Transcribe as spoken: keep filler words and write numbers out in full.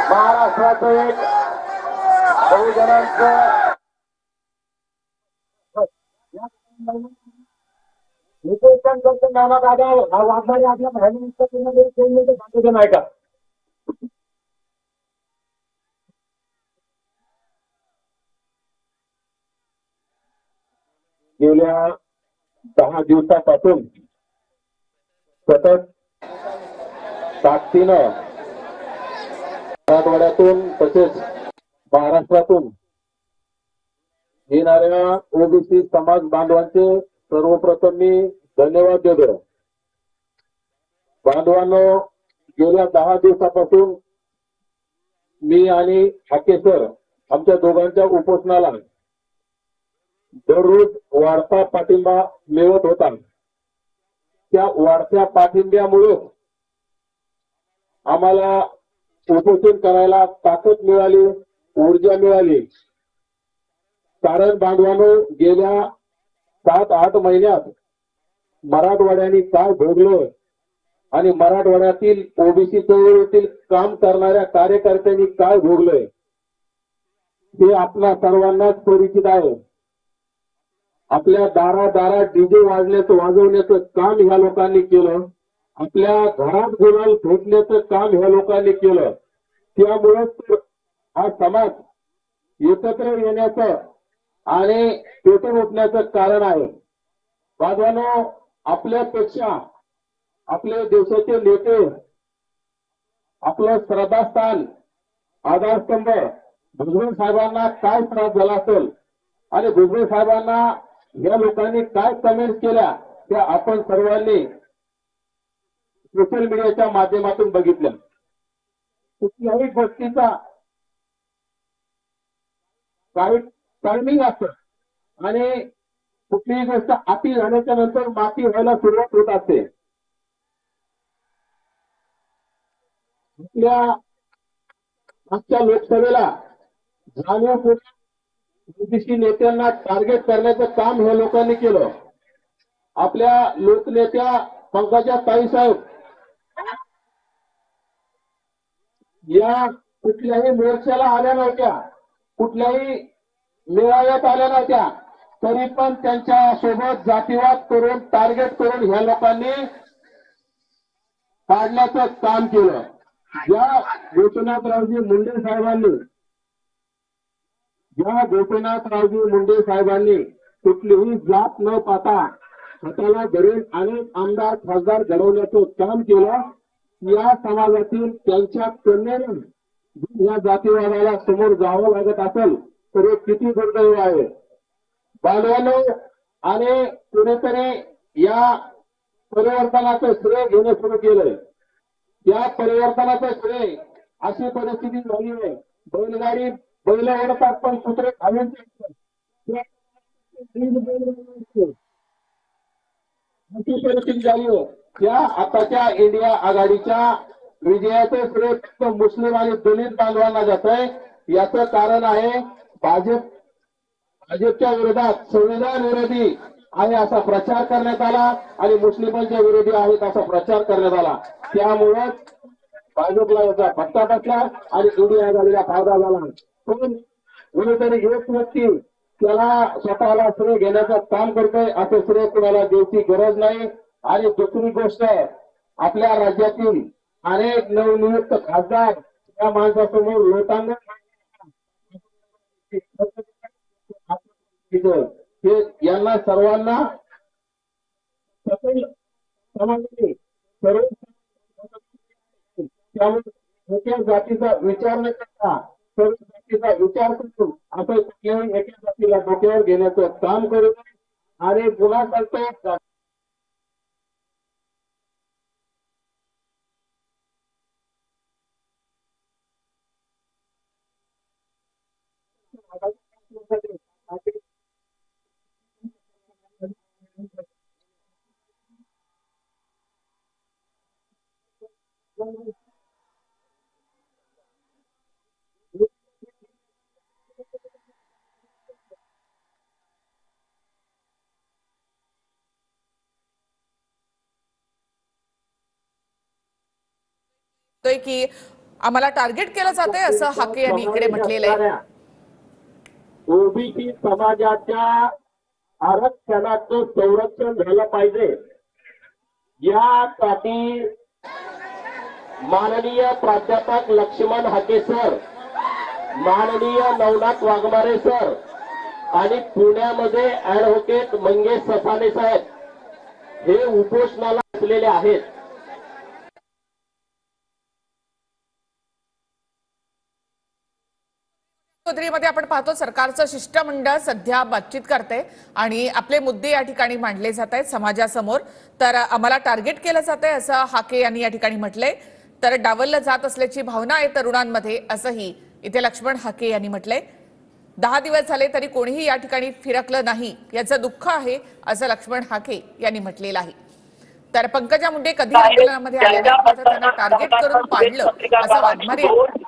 महाराष्ट्राचं एक बहुजनांचं नामात आधार वागणारे आपल्या बाहेर नाही का. गेल्या दहा दिवसापासून सतत ताकदीनं मराठवाड्यातून तसेच महाराष्ट्रातून येणाऱ्या ओबीसी समाज बांधवांचे सर्वप्रथम मी धन्यवाद देतो. बांधवांनो, गेल्या दहा दिवसापासून मी आणि हाके सर आमच्या दोघांच्या उपोषणाला दररोज वाढता पाठिंबा मिळत होता. त्या वाढत्या पाठिंब्यामुळे आम्हाला उपोषण करायला ताकद मिळाली, ऊर्जा मिळाली. कारण बांधवांनो, गेल्या सात आठ महिन्यात मराठवाड्याने काय भोगलं आणि मराठवाड्यातील ओबीसी चळवळीतील काम करणाऱ्या कार्यकर्त्यांनी काय भोगलंय हे आपल्या सर्वांनाच परिचित आहे. आपल्या दारा दारात डीजे वाजण्याचं वाजवण्याचं काम ह्या लोकांनी केलं. आपल्या घरात गुलाल फेकण्याचं काम ह्या लोकांनी केलं. त्यामुळे हा समाज एकत्र येण्याचं आणि पेटून उठण्याचं कारण आहे. बांधवांनो, आपल्यापेक्षा आपल्या देशाचे नेते, आपलं श्रद्धास्थान, आधारस्तंभ भुजबळ साहेबांना काय त्रास झाला असेल आणि भुजबळ साहेबांना या लोकांनी काय कमेंट केल्या त्या आपण सर्वांनी सोशल मीडियाच्या माध्यमातून बघितल्या. कुठल्याही गोष्टीचा काही टायमिंग असतं आणि कुठलीही गोष्ट अति झाल्याच्या नंतर माती व्हायला सुरुवात होत असते. आपल्या आजच्या लोकसभेला जाणीवपूर्वक ओबीसी नेत्यांना टार्गेट करण्याचं काम ह्या लोकांनी केलं. आपल्या लोकनेत्या पंकजा ताई साहेब या कुठल्याही मोर्चाला आल्या नव्हत्या, कुठल्याही मेळाव्यात आल्या नव्हत्या, तरी पण त्यांच्या सोबत जातीवाद करून टार्गेट करून ह्या लोकांनी काढण्याचं काम केलं. ज्या गोपीनाथरावजी मुंडे साहेबांनी ज्या गोपीनाथरावजी मुंडे साहेबांनी कुठलीही जात न पाहता स्वतःला घरून अनेक आमदार खासदार घडवण्याचं काम केलं. या समाजातील त्यांच्या कन्येने या जातीवादाला समोर जावं लागत असेल तर हे किती दुर्दैव आहे. बांधवांनो, आणि कुणीतरी या परिवर्तनाचं श्रेय घेणं सुरू केलंय. या परिवर्तनाचं श्रेय अशी परिस्थिती झाली आहे, बैलगाडी बैल ओढतात पण कुत्रे खालून अशी परिस्थिती झाली आहे. त्या आताच्या इंडिया आघाडीच्या विजयाचं श्रेय फक्त मुस्लिम आणि दलित बांधवांना जात आहे. याचं कारण आहे भाजप भाजपच्या विरोधात संविधान विरोधी आहे असा प्रचार करण्यात आला आणि मुस्लिमांच्या विरोधी आहेत असा प्रचार करण्यात आला. त्यामुळे भाजपला याचा फटका बसला आणि इंडिया आघाडीला फायदा झाला. पण कोणीतरी एक व्यक्ती त्याला स्वतःला श्रेय घेण्याचं काम करतोय, असं श्रेय कुणाला द्यायची गरज नाही. आणि दुसरी गोष्ट, आपल्या राज्यातील अनेक नवनियुक्त खासदार त्या माणसासमोर लोटांना हे यांना सर्वांना सकल समाजाने सर्व त्यामुळे एका जातीचा विचार न करता सर्व जातीचा विचार करून असं कुठल्याही एका जातीला डोक्यावर घेण्याचं काम करू आणि पुन्हा सांगतो की आम्हाला टार्गेट केलं जाते असं हाके यांनी इकडे म्हटलेलं आहे। ओबीसी समाजाच्या आरक्षणाचं संरक्षण झालं पाहिजे यासाठी माननीय प्राध्यापक लक्ष्मण हाके सर, माननीय नवनाथ वाघमारे सर आणि पुण्यामध्ये ऍडव्होकेट मंगेश ससाने साहेब हे उपोषणाला बसलेले आहेत। मध्ये आपण पाहतो सरकारचं शिष्टमंडळ सध्या बातचीत करते आणि आपले मुद्दे या ठिकाणी मांडले जात आहेत समाजासमोर। तर आम्हाला टार्गेट केलं जातंय असं हाके यांनी या ठिकाणी म्हटलंय। तर डावललं जात असल्याची भावना आहे तरुणांमध्ये असंही इथे लक्ष्मण हाके यांनी म्हटलंय। दहा दिवस झाले तरी कोणीही या ठिकाणी फिरकलं नाही याचं दुःख आहे असं लक्ष्मण हाके यांनी म्हटलेलं आहे। तर पंकजा मुंडे कधी आंदोलनामध्ये आल्या नाहीत, मात्र त्यांना टार्गेट करून पाडलं असं वाघमारे